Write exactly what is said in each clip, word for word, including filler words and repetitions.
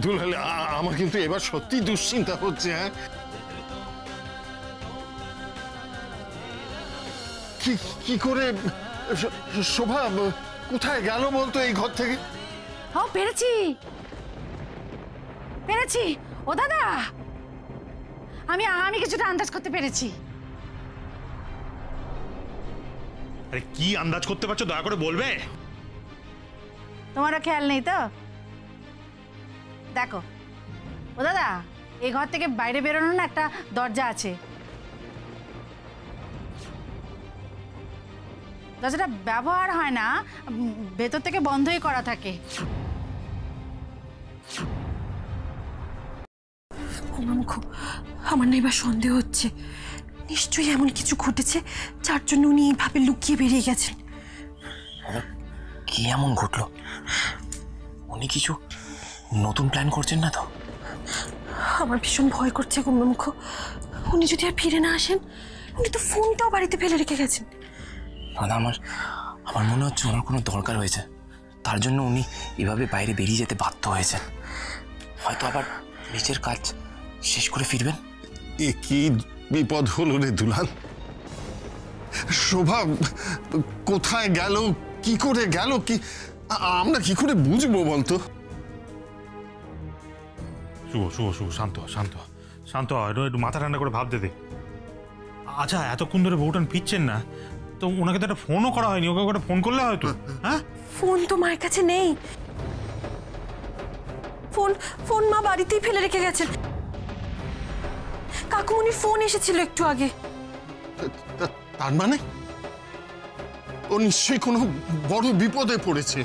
দুলাল, আমার কিন্তু এবার সত্যি দুশ্চিন্তা হচ্ছে। হ্যাঁ, কি কি করে শোভা কোথায় গেল বলতো এই ঘর থেকে? ও পেরেছি পেরেছি ও দাদা, আমি আমি কিছুটা আন্দাজ করতে পেরেছি। আরে কি আন্দাজ করতে পারছো দয়া করে বলবে? তোমারও খেয়াল নেই তো? দেখো ও দাদা, এই ঘর থেকে বাইরে বেরোনোর না একটা দরজা আছে। দরজাটা ব্যবহার হয় না, ভেতর থেকে বন্ধই করা থাকে। আমার না এবার সন্দেহ হচ্ছে, নিশ্চয়ই এমন কিছু ঘটেছে যার জন্য উনি এইভাবে লুকিয়ে বেরিয়ে গেছেন। কি এমন ঘটলো? উনি কিছু নতুন প্ল্যান করছেন না তো? আমার ভীষণ ভয় করছে কুমড়োমুখ। উনি যদি আর ফিরে না আসেন, উনি তো ফোনটাও বাড়িতে ফেলে রেখে গেছেন। দাদা, আমার আমার মনে হচ্ছে ওনার কোনো দরকার হয়েছে, তার জন্য উনি এভাবে বাইরে বেরিয়ে যেতে বাধ্য হয়েছেন। হয়তো আবার নিজের কাজ শেষ করে ফিরবেন। এ কি বিপদ হলো রে দুলাল? শোভা কোথায় গেল, কি করে গেল, কি আমরা কি করে বুঝবো বলতো? শুভ শুভ শুভ শান্ত শান্ত শান্ত একটু মাথা ঠান্ডা করে ভাবতে দে। আচ্ছা, এতক্ষণ ধরে বউটান ফিরছেন না, তো ওনাকে তো একটা ফোনও করা হয়নি। ওকে একটা ফোন করলে হয়তো। হ্যাঁ, ফোন তো মায়ের কাছে নেই। ফোন ফোন মা বাড়িতেই ফেলে রেখে গেছেন। কাকুমনির ফোন এসেছিল একটু আগে। তার মানে ও নিশ্চয়ই কোনো বড় বিপদে পড়েছে,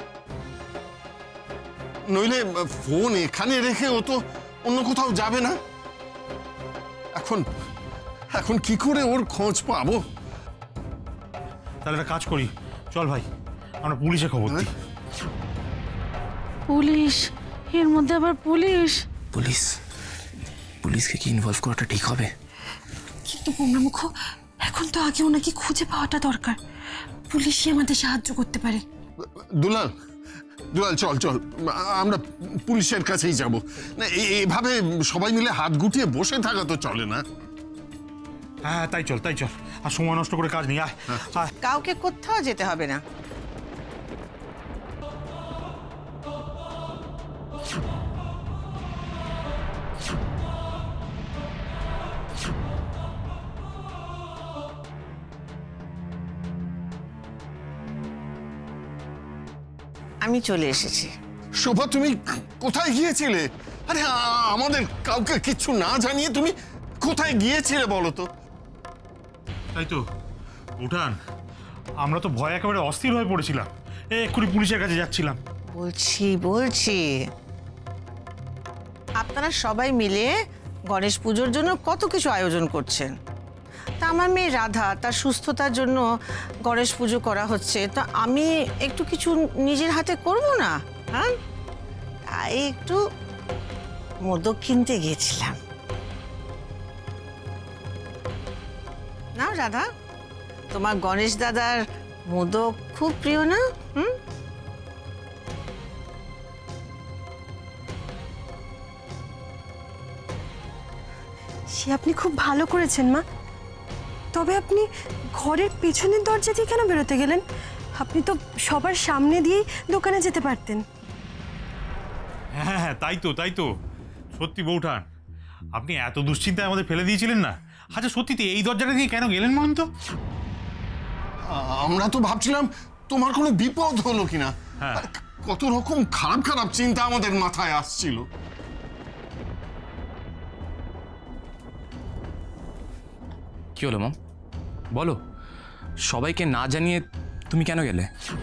নইলে ফোন এখানে রেখে ও তো অন্য কোথাও যাবে না। এখন এখন কি করে ওর খোঁজ পাবো? তাহলে একটা কাজ করি, চল ভাই আমরা পুলিশে খবর দিই। পুলিশ? এর মধ্যে আবার পুলিশ? পুলিশ পুলিশকে কি ইনভলভ করাটা ঠিক হবে? কিন্তু কুমড়োমুখ, এখন তো আগে ওনাকে খুঁজে পাওয়াটা দরকার। পুলিশই আমাদের সাহায্য করতে পারে। দুলাল দুলাল চল চল, আমরা পুলিশের কাছেই যাব। না, এইভাবে সবাই মিলে হাত গুটিয়ে বসে থাকা তো চলে না। হ্যাঁ তাই চল তাই চল, আর সময় নষ্ট করে কাজ নেই। আয় কাউকে কোথাও যেতে হবে না। আমি চলে এসেছি। শোভা, তুমি কোথায় গিয়েছিলে? আরে আমাদের কাউকে কিচ্ছু না জানিয়ে তুমি কোথায় গিয়েছিলে বলো তো? তাই তো উঠান, আমরা তো ভয় একেবারে অস্থির হয়ে পড়েছিলাম। এক্ষুনি পুলিশের কাছে যাচ্ছিলাম। বলছি বলছি আপনারা সবাই মিলে গণেশ পুজোর জন্য কত কিছু আয়োজন করছেন। তা আমার মেয়ে রাধা, তার সুস্থতার জন্য গণেশ পুজো করা হচ্ছে, তা আমি একটু কিছু নিজের হাতে করব না? হ্যাঁ, তাই একটু মোদক কিনতে গিয়েছিলাম। না রাধা, তোমার গণেশ দাদার মোদক খুব প্রিয় না? হুম, সে আপনি খুব ভালো করেছেন মা। তবে আপনি ঘরের পেছনের দরজা দিয়ে কেন বেরোতে গেলেন? আপনি তো সবার সামনে দিয়েই দোকানে যেতে পারতেন। হ্যাঁ হ্যাঁ তাই তো তাই তো সত্যি বউঠান, আপনি এত দুশ্চিন্তায় আমাদের ফেলে দিয়েছিলেন না। আচ্ছা সত্যি তো এই দরজাটা দিয়ে কেন গেলেন বলুন তো? আমরা তো ভাবছিলাম তোমার কোনো বিপদ হলো কিনা। কত রকম খারাপ খারাপ চিন্তা আমাদের মাথায় আসছিল। কি হলো মম, বলো। সবাইকে না জানিয়ে তুমি কেন গেলে?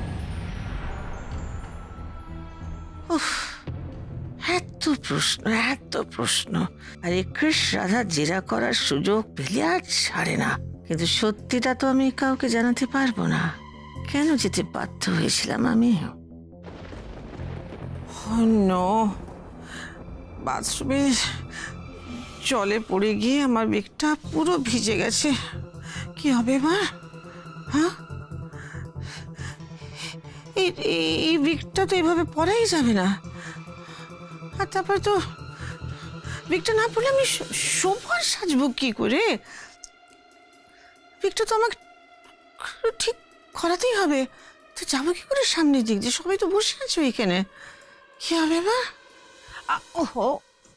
এত প্রশ্ন এত প্রশ্ন, আর কৃষ রাধা জেরা করার সুযোগ পেলে আর ছাড়ে না। কিন্তু সত্যিটা তো আমি কাউকে জানাতে পারবো না। কেন যেতে বাধ্য হয়েছিলাম আমি? বাথরুমে জলে পড়ে গিয়ে আমার বেগটা পুরো ভিজে গেছে। কি হবে এবার? হ্যাঁ, এই বেগটা তো এভাবে পরাই যাবে না। আর তারপর তো বিকটা না পড়লে আমি শোভার সাজবো কি করে? বিকটা তো আমাকে ঠিক করাতেই হবে। তো যাবো কি করে সামনের দিক দিয়ে? সবাই তো বসে আছে এখানে, কি হবে এবার? ওহো,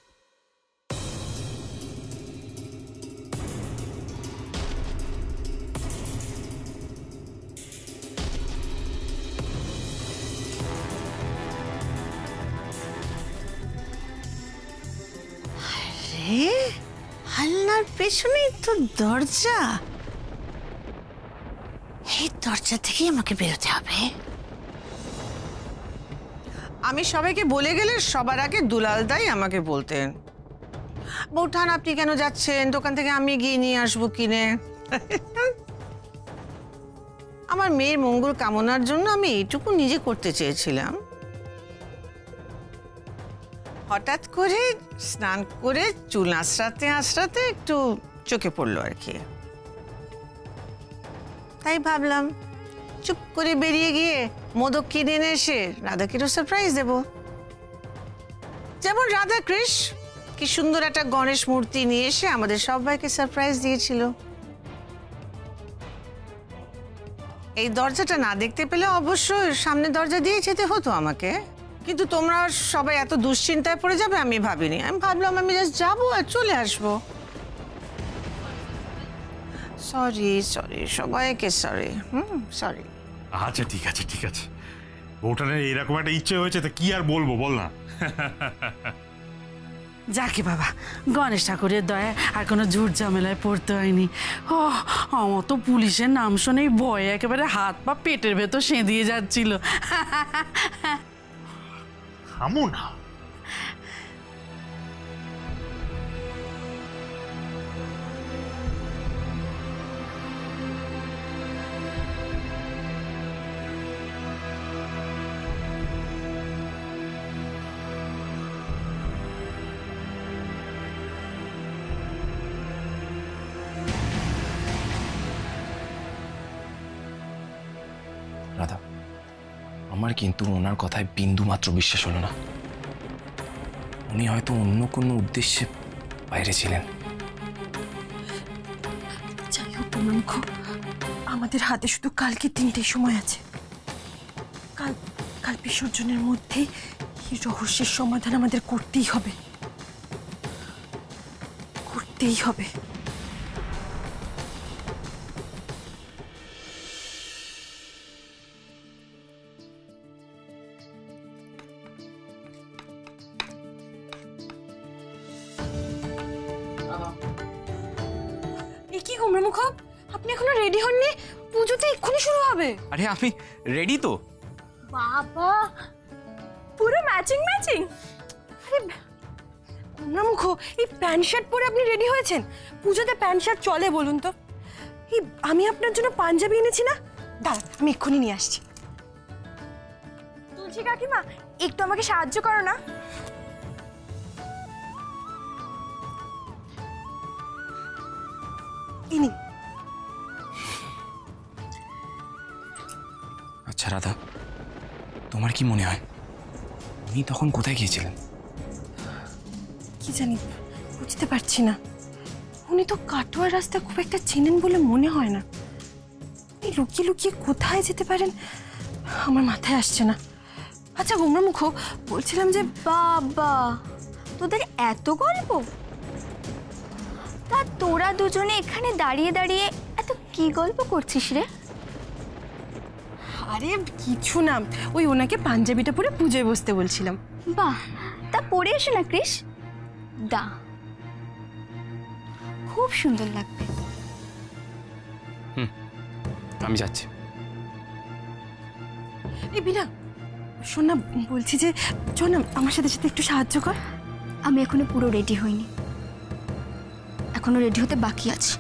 হালনার পেছনেই তো দরজা। এই দরজা থেকেই আমাকে বেরোতে হবে। আমি সবাইকে বলে গেলে সবার আগে দুলালদাই আমাকে বলতেন, বৌঠান আপনি কেন যাচ্ছেন, দোকান থেকে আমি গিয়ে নিয়ে আসবো কিনে। আমার মেয়ের মঙ্গল কামনার জন্য আমি এইটুকু নিজে করতে চেয়েছিলাম। হঠাৎ করে স্নান করে চুল আঁচড়াতে আঁচড়াতে একটু চোখে পড়লো আর কি। তাই ভাবলাম চুপ করে বেরিয়ে গিয়ে মোদক কিনে এনে এসে রাধাকেও সারপ্রাইজ দেব। যেমন রাধা কৃষ কি সুন্দর একটা গণেশ মূর্তি নিয়ে এসে আমাদের সবাইকে সারপ্রাইজ দিয়েছিল। এই দরজাটা না দেখতে পেলে অবশ্যই সামনে দরজা দিয়ে যেতে হতো আমাকে, কিন্তু তোমরা সবাই এত দুশ্চিন্তায় পড়ে যাবে আমি ভাবিনি। আমি ভাবলাম আমি জাস্ট যাবো আর চলে আসবো। সরি সরি সবাইকে সরি। Hmm sorry. আচ্ছা ঠিক আছে ঠিক আছে, বউটানের এরকম একটা ইচ্ছে হয়েছে তো কি আর বলবো বল না। যাকে বাবা, গণেশ ঠাকুরের দয়া আর কোনো ঝুট ঝামেলায় পড়তে হয়নি। ও আমার তো পুলিশের নাম শুনেই ভয়ে একেবারে হাত পা পেটের ভেতর সেঁধিয়ে যাচ্ছিল। থামো না। রাধা, আমার কিন্তু ওনার কথায় বিন্দু মাত্র বিশ্বাস হলো না। উনি হয়তো অন্য কোনো উদ্দেশ্যে বাইরে ছিলেন। যাই হোক প্রমুখ, আমাদের হাতে শুধু কালকে তিনটে সময় আছে। কাল কাল বিসর্জনের মধ্যে এই রহস্যের সমাধান আমাদের করতেই হবে, করতেই হবে। কি গোমরামুখ, আপনি এখনো রেডি হননি? পুজো তো এক্ষুনি শুরু হবে। আরে আমি রেডি তো। বাবা, পুরো ম্যাচিং ম্যাচিং। আরে গোমরামুখ, এই প্যান্ট শার্ট পরে আপনি রেডি হয়েছেন? পুজোতে প্যান্ট শার্ট চলে বলুন তো? এই আমি আপনার জন্য পাঞ্জাবি এনেছি না, দাঁড়ান আমি এক্ষুনি নিয়ে আসছি। তুলসী কাকিমা, একটু আমাকে সাহায্য করো না। ইনি। আচ্ছা রাধা, তোমার কি মনে হয় উনি তখন কোথায় গিয়েছিলেন? কি জানি, বুঝতে পারছি না। উনি তো কাটোয়ার রাস্তা খুব একটা চেনেন বলে মনে হয় না। এই লুকিয়ে লুকিয়ে কোথায় যেতে পারেন আমার মাথায় আসছে না। আচ্ছা গোমরামুখ, বলছিলাম যে বাবা, তোদের এত গল্প? তা তোরা দুজনে এখানে দাঁড়িয়ে দাঁড়িয়ে এত কি গল্প করছিস রে? আরে কিছু না, ওই ওনাকে পাঞ্জাবিটা পরে পুজোয় বসতে বলছিলাম। বাহ, তা পরে এসে না কৃষ, দা খুব সুন্দর লাগবে। হুম, আমি যাচ্ছি। এই বিনা, শোন না, বলছি যে চল না আমার সাথে সাথে একটু সাহায্য কর। আমি এখনো পুরো রেডি হইনি, এখনো রেডি হতে বাকি আছে।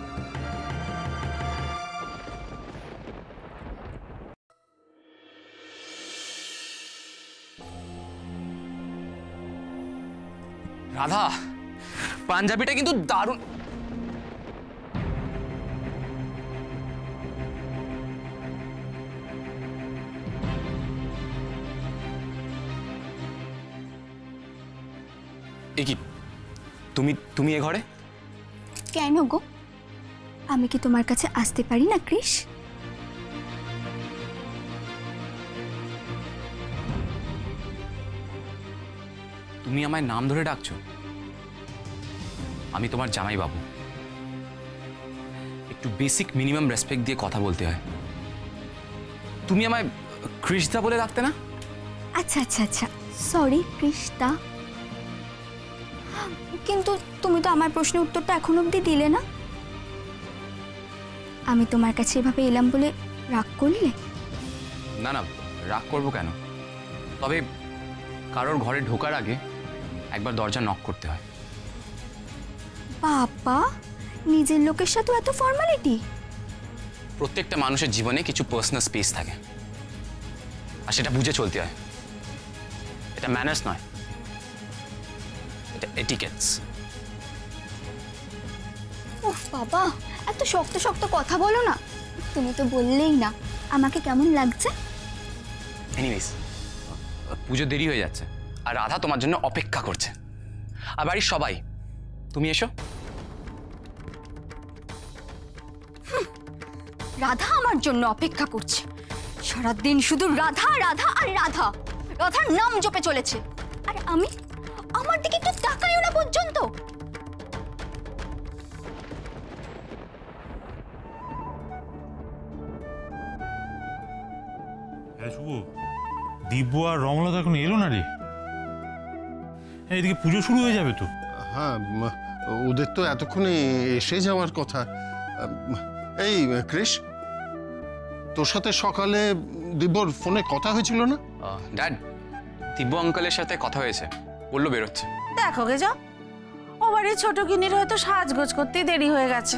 রাধা, পাঞ্জাবিটা কিন্তু দারুণ। এ কি তুমি তুমি এ ঘরে? কেন গো, আমি কি তোমার কাছে আসতে পারি না ক্রিস? তুমি আমায় নাম ধরে ডাকছো? আমি তোমার জামাই বাবু, একটু বেসিক মিনিমাম রেসপেক্ট দিয়ে কথা বলতে হয়। তুমি আমায় ক্রিশদা বলে ডাকতে না? আচ্ছা আচ্ছা আচ্ছা, সরি ক্রিশদা। কিন্তু তুমি তো আমার প্রশ্নের উত্তরটা এখন অবধি দিলে না। আমি তোমার কাছে এভাবে এলাম বলে রাগ করলে? না না, রাগ করবো কেন? তবে কারোর ঘরে ঢোকার আগে একবার দরজা নক করতে হয়। বাবা, নিজের লোকের সাথে এত ফর্মালিটি? প্রত্যেকটা মানুষের জীবনে কিছু পার্সোনাল স্পেস থাকে, আর সেটা বুঝে চলতে হয়। এটা ম্যানার্স নয়, এটা এটিকেটস। উফ বাবা, এত শক্ত শক্ত কথা বলো না। তুমি তো বললেই না আমাকে কেমন লাগছে। এনিওয়েজ, পুজো দেরি হয়ে যাচ্ছে আর রাধা তোমার জন্য অপেক্ষা করছে। আর বাড়ির সবাই, তুমি এসো। রাধা আমার জন্য অপেক্ষা করছে। সারাদিন শুধু রাধা রাধা আর রাধা, রাধার নাম জপে চলেছে। আর আমি, আমার দিকে একটু তাকাইও না পর্যন্ত। শুভ, দিব্য আর রমলতা এখন এলো না রে। এদিকে পুজো শুরু হয়ে যাবে তো। হ্যাঁ, ওদের তো এতক্ষণে এসে যাওয়ার কথা। এই ক্রিশ, তোর সাথে সকালে দিব্যর ফোনে কথা হয়েছিল না? ড্যাড, দিব্য আঙ্কেলের সাথে কথা হয়েছে, বললো বেরোচ্ছে। দেখো গে যাও, ও বাড়ির ছোট কিনির হয়তো সাজগোজ করতেই দেরি হয়ে গেছে।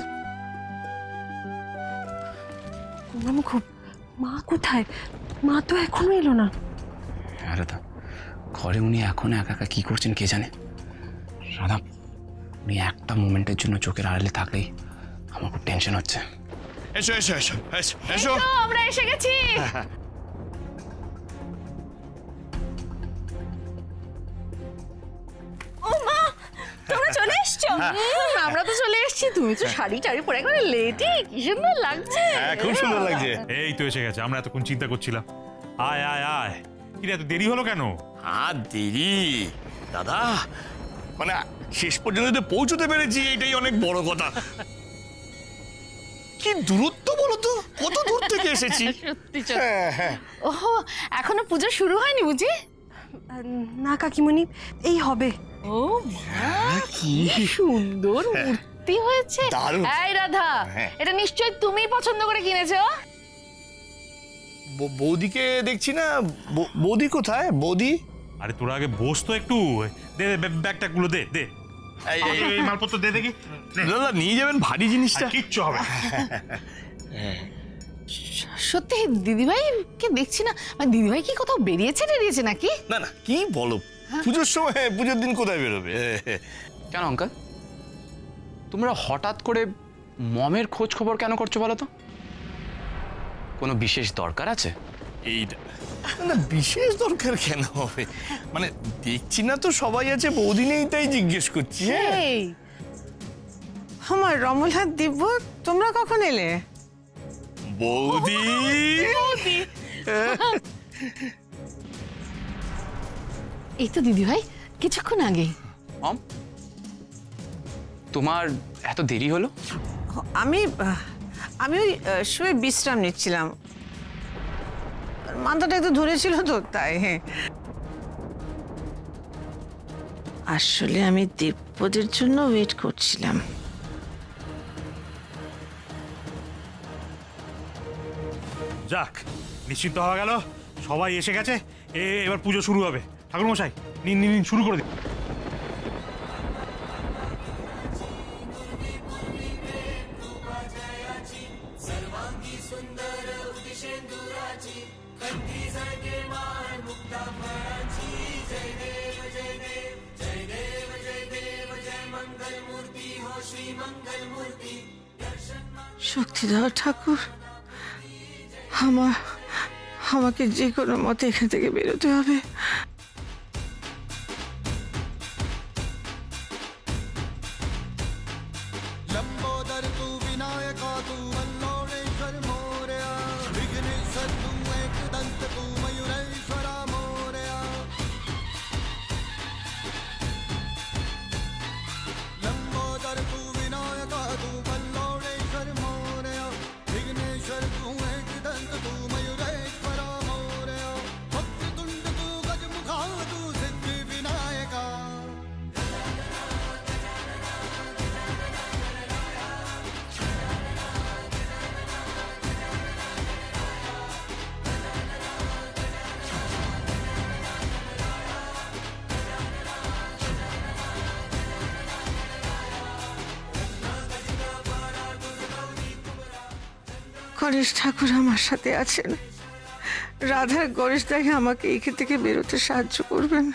আমি খুব, মা কোথায়? মা তো এখনো এলো না। হ্যাঁ রাধা, ঘরে উনি এখন একা একা কি করছেন কে জানে। রাধা, উনি একটা মোমেন্টের জন্য চোখের আড়ালে থাকলেই আমার খুব টেনশন হচ্ছে। এসো এসো এসো এসো এসো, আমরা এসে গেছি। ও মা, তোমরা চলে এসছো? আমরা তো চলে এসেছি। তুমি তো শাড়ি টাড়ি পরে একবারে লেডি, কি সুন্দর লাগছে। হ্যাঁ, খুব সুন্দর লাগছে। এই তো এসে গেছে, আমরা এতক্ষণ চিন্তা করছিলাম। আয় আয় আয়, কি রে এত দেরি হলো কেন? আর দেরি দাদা, মানে শেষ পর্যন্ত পৌঁছতে পেরেছি, এটাই অনেক বড় কথা। কি দূরত্ব বলো তো, কত দূর থেকে এসেছি। সত্যি সত্যি। ওহো, এখনো পুজো শুরু হয়নি বুঝি? না কাকিমণি, এই হবে। ও মা, কি সুন্দর মূর্তি হয়েছে। এই রাধা, এটা নিশ্চয়ই তুমি পছন্দ করে কিনেছো। বৌদিকে দেখছি না। বৌদি কোথায়? বৌদি, আরে তোরা আগে বস তো একটু। দে দে ব্যাগটা গুলো দে দে, এই মালপত্র দে দেখি। দাদা নিয়ে যাবেন ভারী জিনিসটা। কিচ্ছু হবে। সত্যি দিদিভাই কে দেখছি না। মানে দিদিভাই কি কোথাও বেরিয়েছে বেরিয়েছে নাকি? না না, কি বলো, পুজোর সময়, পুজোর দিন কোথায় বেরোবে? কেন আঙ্কেল, তোমরা হঠাৎ করে মমের খোঁজ খবর কেন করছো বলো তো? কোনো বিশেষ দরকার আছে? এইটা না, বিশেষ দরকার কেন হবে? মানে দেখছি না তো সবাই আছে, বৌদি নেই তাই জিজ্ঞেস করছি। আমার রমলা, দিব্য, তোমরা কখন এলে? বৌদি, এই তো দিদিভাই কিছুক্ষণ আগে। তোমার এত দেরি হলো? আমি আমি ওই শুয়ে বিশ্রাম নিচ্ছিলাম, মাথাটা একটু ধরেছিল তো তাই। হ্যাঁ, আসলে আমি দিব্যদের জন্য ওয়েট করছিলাম। যাক, নিশ্চিন্ত হওয়া গেল, সবাই এসে গেছে। এবার পুজো শুরু হবে। ঠাকুর মশাই, নিন নিন শুরু করে দিন। শক্তি দাও ঠাকুর, আমার আমাকে যে কোনো মতে এখান থেকে বেরোতে হবে। গণেশ ঠাকুর আমার সাথে আছেন। রাধার গণেশ দাকে আমাকে এখান থেকে বেরোতে সাহায্য করবেন।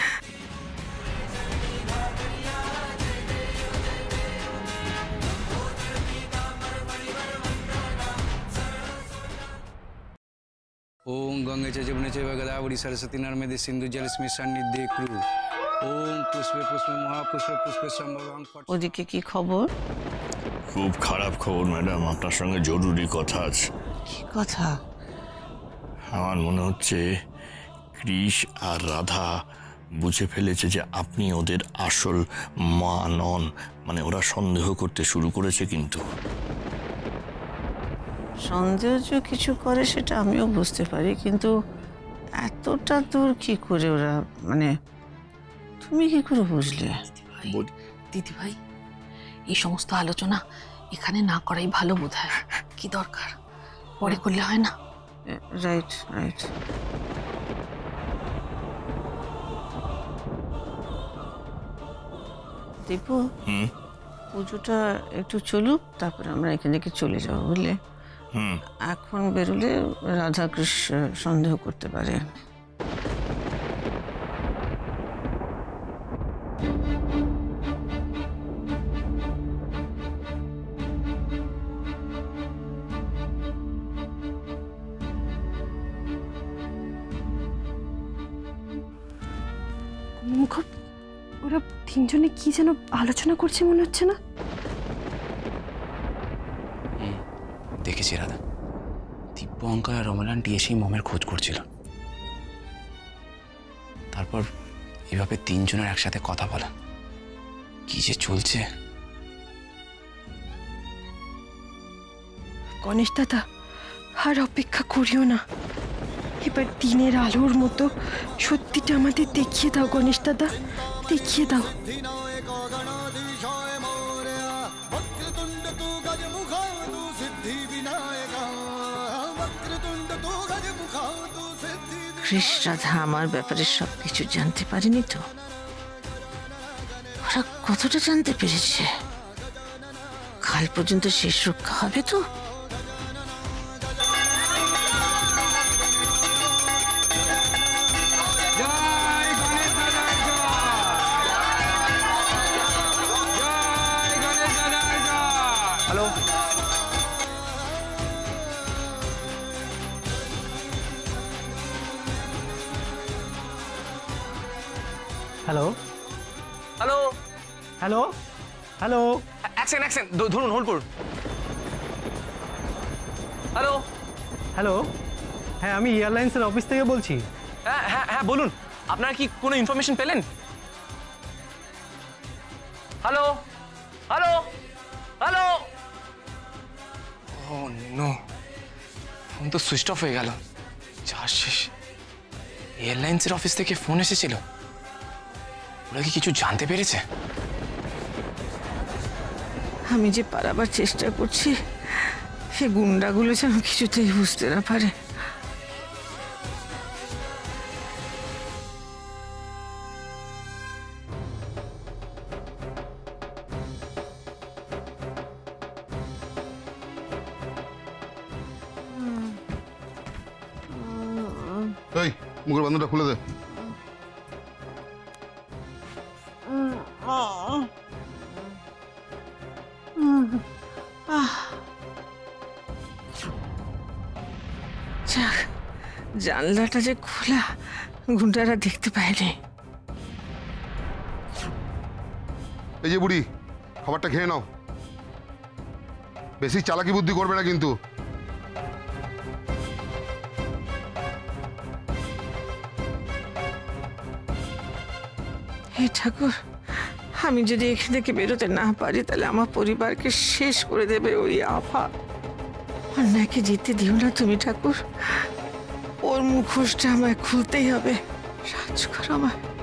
ओम गंगे च जमुने चैव गोदावरी सरस्वती नर्मदे सिंधु जलस्मिन् सन्निधे कुरु। ओम पुष्पे पुष्पे महापुष्पे पुष्पे संभवं। ওদিকে কি খবর? খুব খারাপ খবর ম্যাডাম, আপনার সঙ্গে জরুরি কথা আছে। কি কথা? আমার মনে হচ্ছে কৃষ আর রাধা বুঝে ফেলেছে যে আপনি ওদের আসল মা নন। মানে ওরা সন্দেহ করতে শুরু করেছে। কিন্তু সন্দেহ যে কিছু করে সেটা আমিও বুঝতে পারি, কিন্তু এতটা দূর কি করে ওরা, মানে তুমি কি করে বুঝলে? দিদি ভাই, এই সমস্ত আলোচনা এখানে না করাই ভালো বোধ হয়। কি দরকার, পরে করলে হয় না? Right right. দীপু, পুজোটা একটু চলুক, তারপরে আমরা এখান থেকে চলে যাবো, বুঝলে? এখন বেরোলে রাধাকৃষ্ণ সন্দেহ করতে পারে। ওরা তিনজনে কি যেন আলোচনা করছে মনে হচ্ছে না? দেখেছি রাধা, দিব্য অঙ্কল আর রমলান্টি এসেই মমের খোঁজ করছিল। তারপর এভাবে তিনজনের একসাথে কথা বলা, কি যে চলছে। গণেশ দাদা, আর অপেক্ষা করিও না, এবার দিনের আলোর মতো সত্যিটা আমাদের দেখিয়ে দাও গণেশ দাদা, দেখিয়ে দাও। কৃষ রাধা আমার ব্যাপারে সবকিছু জানতে পারেনি তো? ওরা কতটা জানতে পেরেছে? কাল পর্যন্ত শেষ রক্ষা হবে তো? Hello, hello hello hello hello এক সেকেন্ড এক সেকেন্ড ধরুন, হোল্ড করুন। হ্যালো হ্যালো হ্যাঁ, আমি এয়ারলাইন্সের অফিস থেকে বলছি। হ্যাঁ হ্যাঁ হ্যাঁ বলুন, আপনারা কি কোনো ইনফরমেশন পেলেন? Hello hello hello oh no, phone তো সুইচ অফ হয়ে গেল। যা শেষ, এয়ারলাইন্সের অফিস থেকে ফোন এসেছিল। ওরা কি কিছু জানতে পেরেছে? আমি যে পারাবার চেষ্টা করছি, সে গুন্ডাগুলো যেন কিছুতেই বুঝতে না পারে। এই মুখের বন্ধটা খুলে দে। জানলাটা যে খোলা, গুন্ডারা দেখতে পায়নি। এই যে বুড়ি, খাবারটা খেয়ে নাও, বেশি চালাকি বুদ্ধি করবে না কিন্তু। হে ঠাকুর, আমি যদি এখান থেকে বেরোতে না পারি তাহলে আমার পরিবারকে শেষ করে দেবে ওই আফা। অন্যায়কে যেতে দিও না তুমি ঠাকুর, ওর মুখোশটা আমায় খুলতেই হবে, সাহায্য করো আমায়।